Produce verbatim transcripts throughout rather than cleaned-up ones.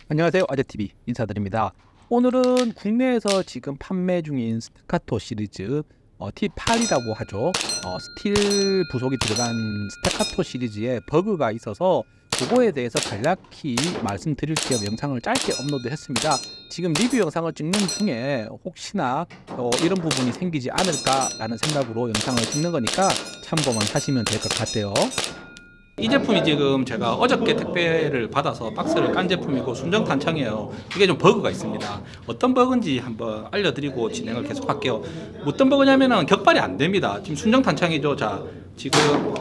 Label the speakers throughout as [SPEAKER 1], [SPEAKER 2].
[SPEAKER 1] 안녕하세요, 아재티비 인사드립니다. 오늘은 국내에서 지금 판매 중인 스테카토 시리즈 어, 티 팔이라고 하죠. 어, 스틸 부속이 들어간 스테카토 시리즈에 버그가 있어서 그거에 대해서 간략히 말씀드릴 겸 영상을 짧게 업로드 했습니다. 지금 리뷰 영상을 찍는 중에 혹시나 어, 이런 부분이 생기지 않을까 라는 생각으로 영상을 찍는 거니까 참고만 하시면 될 것 같아요.
[SPEAKER 2] 이 제품이 지금 제가 어저께 택배를 받아서 박스를 깐 제품이고 순정 탄창이에요. 이게 좀 버그가 있습니다. 어떤 버그인지 한번 알려드리고 진행을 계속 할게요. 어떤 버그냐면은 격발이 안 됩니다. 지금 순정 탄창이죠. 자, 지금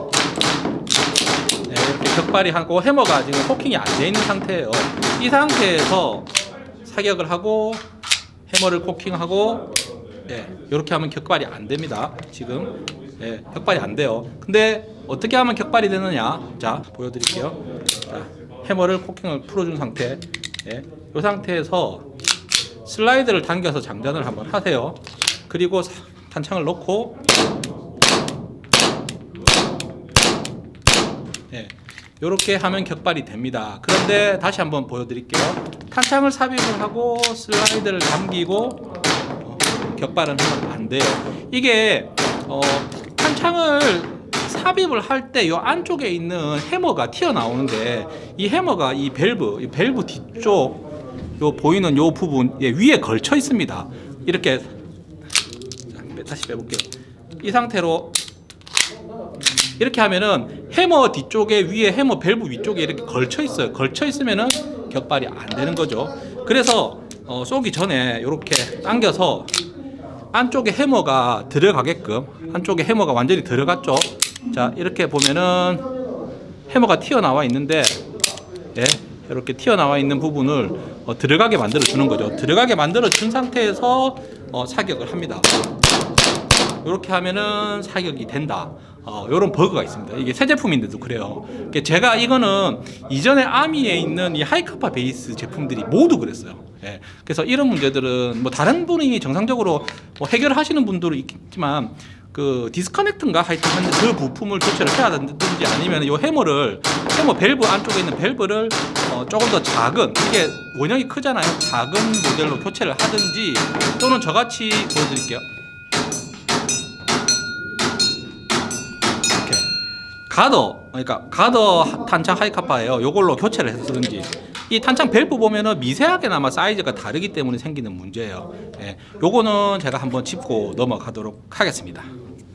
[SPEAKER 2] 네, 이렇게 격발이 하고 해머가 지금 호킹이 안 돼 있는 상태예요. 이 상태에서 사격을 하고 해머를 코킹하고 네, 이렇게 하면 격발이 안 됩니다. 지금 네, 격발이 안 돼요. 근데 어떻게 하면 격발이 되느냐? 자, 보여드릴게요. 자, 해머를 코킹을 풀어준 상태. 네, 이 상태에서 슬라이드를 당겨서 장전을 한번 하세요. 그리고 탄창을 넣고 네, 이렇게 하면 격발이 됩니다. 그런데 다시 한번 보여드릴게요. 탄창을 삽입을 하고 슬라이드를 당기고 어, 격발은 하면 안 돼요. 이게 어, 탄창을 삽입을 할 때 이 안쪽에 있는 해머가 튀어나오는데 이 해머가 이 밸브, 이 밸브 뒤쪽 요 보이는 요 부분 예, 위에 걸쳐 있습니다. 이렇게 자, 다시 빼볼게요. 이 상태로 이렇게 하면은 해머 뒤쪽에 위에 해머 밸브 위쪽에 이렇게 걸쳐 있어요. 걸쳐 있으면은 격발이 안 되는 거죠. 그래서 어, 쏘기 전에 이렇게 당겨서 안쪽에 해머가 들어가게끔, 안쪽에 해머가 완전히 들어갔죠. 자, 이렇게 보면은 해머가 튀어나와 있는데 예, 이렇게 튀어나와 있는 부분을 어, 들어가게 만들어 주는 거죠. 들어가게 만들어 준 상태에서 어, 사격을 합니다. 이렇게 하면은 사격이 된다. 어, 이런 버그가 있습니다. 이게 새 제품인데도 그래요. 제가 이거는 이전에 아미에 있는 이 하이카파 베이스 제품들이 모두 그랬어요. 예, 그래서 이런 문제들은 뭐 다른 분이 정상적으로 뭐 해결하시는 분들은 있겠지만 그 디스커넥트인가 하여튼 그 부품을 교체를 해야 되든지 아니면 이 해머를 해머 밸브 안쪽에 있는 밸브를 어, 조금 더 작은, 이게 원형이 크잖아요. 작은 모델로 교체를 하든지, 또는 저같이 보여드릴게요. 이렇게 가더, 그러니까 가더 탄창 하이카파예요. 요걸로 교체를 해서 쓰든지. 이 탄창 밸브 보면은 미세하게나마 사이즈가 다르기 때문에 생기는 문제예요. 예, 요거는 제가 한번 짚고 넘어가도록 하겠습니다.